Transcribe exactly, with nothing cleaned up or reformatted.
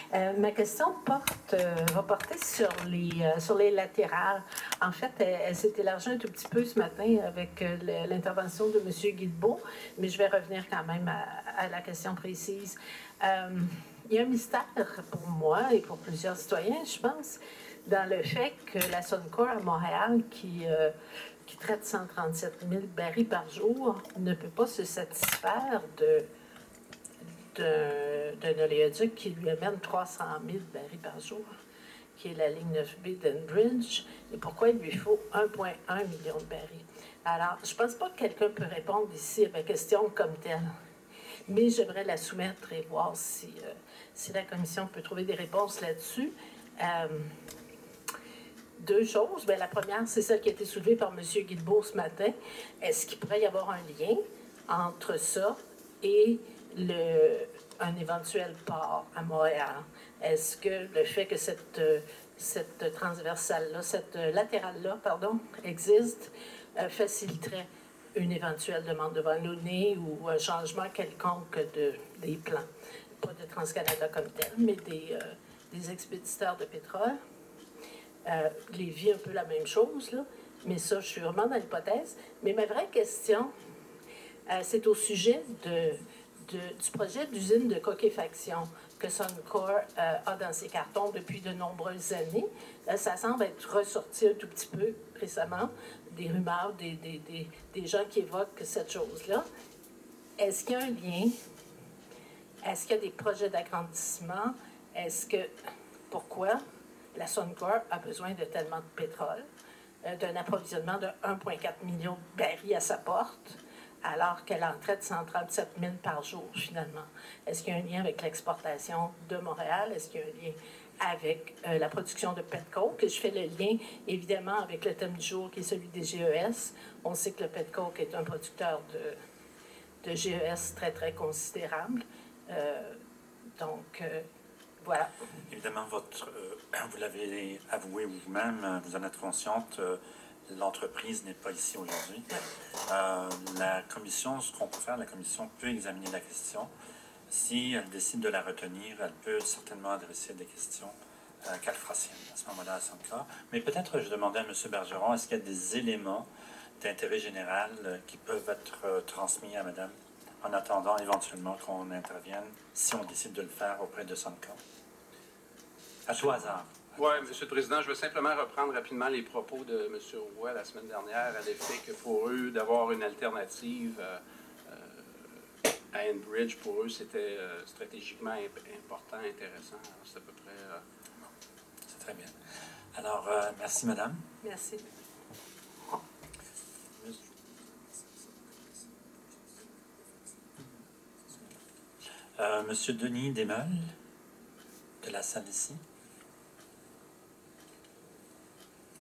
Euh, ma question porte, euh, va porter sur les, euh, sur les latérales. En fait, elle, elle s'est élargie un tout petit peu ce matin avec euh, l'intervention de M. Guilbeault, mais je vais revenir quand même à, à la question précise. Euh, il y a un mystère pour moi et pour plusieurs citoyens, je pense, dans le fait que la Suncor à Montréal, qui, euh, qui traite cent trente-sept mille barils par jour, ne peut pas se satisfaire de d'un oléoduc qui lui amène trois cent mille barils par jour, qui est la ligne neuf B d'Enbridge, et pourquoi il lui faut un virgule un million de barils. Alors, je ne pense pas que quelqu'un peut répondre ici à ma question comme telle, mais j'aimerais la soumettre et voir si, euh, si la Commission peut trouver des réponses là-dessus. Euh, deux choses. Bien, la première, c'est celle qui a été soulevée par M. Guilbeault ce matin. Est-ce qu'il pourrait y avoir un lien entre ça et le, un éventuel port à Montréal? Est-ce que le fait que cette, cette transversale-là, cette latérale-là, pardon, existe, euh, faciliterait une éventuelle demande de Vanlouné ou un changement quelconque de, des plans? Pas de TransCanada comme tel, mais des, euh, des expéditeurs de pétrole. Euh, Lévis, un peu la même chose, là. Mais ça, je suis vraiment dans l'hypothèse. Mais ma vraie question, euh, c'est au sujet de, de, du projet d'usine de coquéfaction que Suncor euh, a dans ses cartons depuis de nombreuses années. Euh, ça semble être ressorti un tout petit peu récemment, des rumeurs, des, des, des, des gens qui évoquent cette chose-là. Est-ce qu'il y a un lien? Est-ce qu'il y a des projets d'agrandissement? Est-ce que... Pourquoi la Suncor a besoin de tellement de pétrole, euh, d'un approvisionnement de un virgule quatre million de barils à sa porte, alors qu'elle en traite cent trente-sept mille par jour, finalement? Est-ce qu'il y a un lien avec l'exportation de Montréal? Est-ce qu'il y a un lien avec euh, la production de petcoke? Je fais le lien, évidemment, avec le thème du jour, qui est celui des G E S. On sait que le petcoke est un producteur de, de G E S très, très considérable. Euh, donc... Euh, Voilà. Évidemment, votre, euh, vous l'avez avoué vous-même, vous en êtes consciente, euh, l'entreprise n'est pas ici aujourd'hui. Euh, la commission, ce qu'on peut faire, la commission peut examiner la question. Si elle décide de la retenir, elle peut certainement adresser des questions euh, qu'elle fera sienne à ce moment-là à Suncor. Mais peut-être, je demandais à M. Bergeron, est-ce qu'il y a des éléments d'intérêt général euh, qui peuvent être euh, transmis à Mme, en attendant éventuellement qu'on intervienne, si on décide de le faire auprès de Suncor? À tout hasard. Oui, M. le Président, je veux simplement reprendre rapidement les propos de M. Roy la semaine dernière à l'effet que pour eux, d'avoir une alternative euh, euh, à Enbridge, pour eux, c'était euh, stratégiquement imp important, intéressant. C'est à peu près... Euh... C'est très bien. Alors, euh, merci, Madame. Merci. Euh, Monsieur Denis Desmeules, de la salle ici.